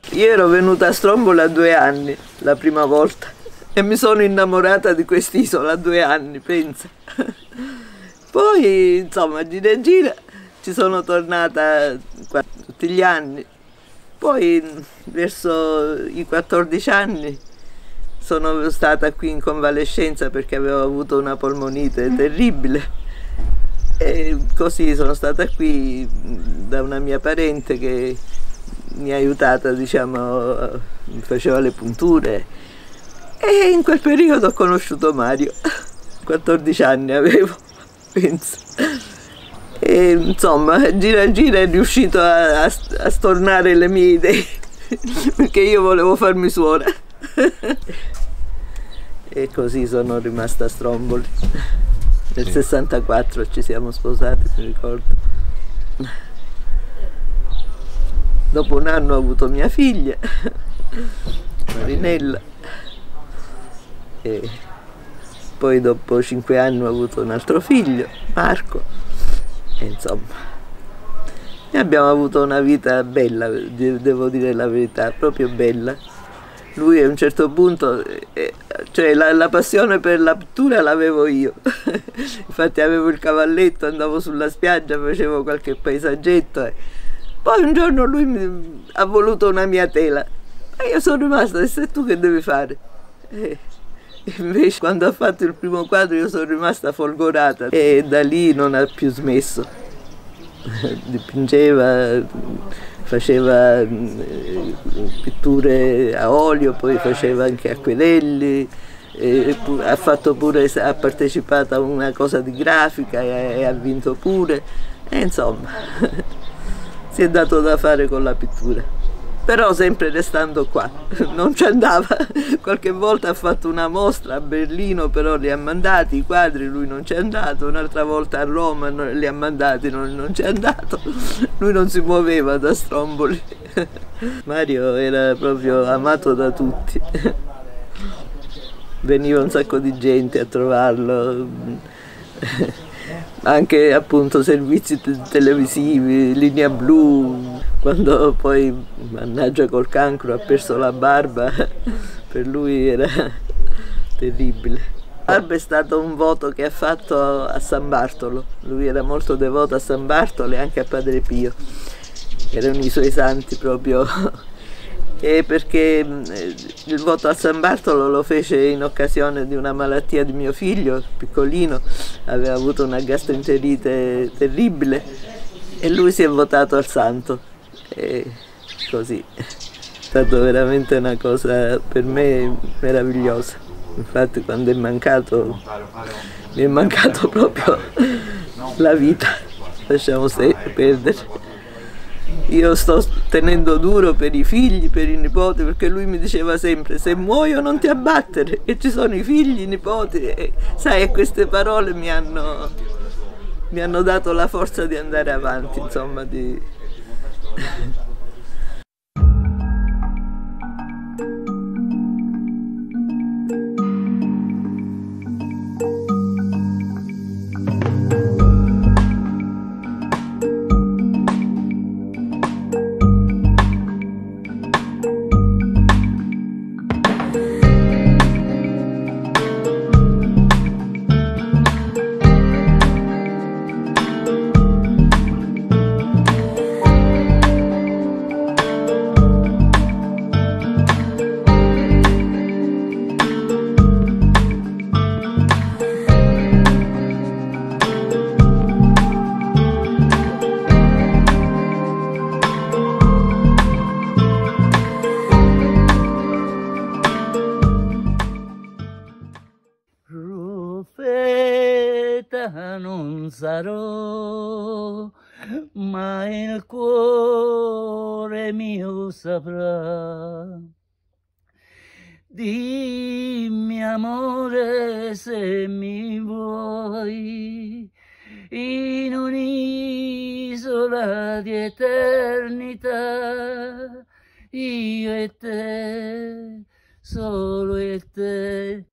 Io ero venuta a Stromboli a 2 anni, la prima volta, e mi sono innamorata di quest'isola a 2 anni, pensa. Poi, insomma, gira gira, ci sono tornata qua tutti gli anni. Poi, verso i 14 anni, sono stata qui in convalescenza perché avevo avuto una polmonite terribile. E così sono stata qui da una mia parente che mi ha aiutata, diciamo, mi faceva le punture, e in quel periodo ho conosciuto Mario. 14 anni avevo, penso. E insomma, gira gira è riuscito a stornare le mie idee, perché io volevo farmi suora. E così sono rimasta a Stromboli. Nel 64 ci siamo sposati, mi ricordo. Dopo 1 anno ho avuto mia figlia, Marinella, e poi dopo 5 anni ho avuto un altro figlio, Marco, e insomma, e abbiamo avuto una vita bella, devo dire la verità, proprio bella. Lui a un certo punto, cioè la passione per la pittura l'avevo io, infatti avevo il cavalletto, andavo sulla spiaggia, facevo qualche paesaggetto. Poi un giorno lui ha voluto una mia tela e io sono rimasta e sei tu che devi fare? Invece quando ha fatto il primo quadro io sono rimasta folgorata e da lì non ha più smesso. Dipingeva, faceva pitture a olio, poi faceva anche acquerelli, ha partecipato a una cosa di grafica e ha vinto pure, e insomma si è dato da fare con la pittura, però sempre restando qua, non ci andava. Qualche volta ha fatto una mostra a Berlino, però li ha mandati i quadri, lui non c'è andato, un'altra volta a Roma li ha mandati, non c'è andato, lui non si muoveva da Stromboli. Mario era proprio amato da tutti, veniva un sacco di gente a trovarlo, anche appunto servizi televisivi, Linea Blu, quando poi, mannaggia, col cancro ha perso la barba, per lui era terribile. La barba è stato un voto che ha fatto a San Bartolo, lui era molto devoto a San Bartolo e anche a Padre Pio, erano i suoi santi proprio. E perché il voto a San Bartolo lo fece in occasione di una malattia di mio figlio, piccolino, aveva avuto una gastroenterite terribile e lui si è votato al santo. E così è stato veramente una cosa per me meravigliosa. Infatti quando è mancato, mi è mancato proprio la vita, lasciamo perdere. Io sto tenendo duro per i figli, per i nipoti, perché lui mi diceva sempre: se muoio non ti abbattere, e ci sono i figli, i nipoti, e sai, queste parole mi hanno dato la forza di andare avanti, insomma, non sarò, ma il cuore mio saprà. Dimmi amore se mi vuoi in un'isola di eternità, io e te, solo e te.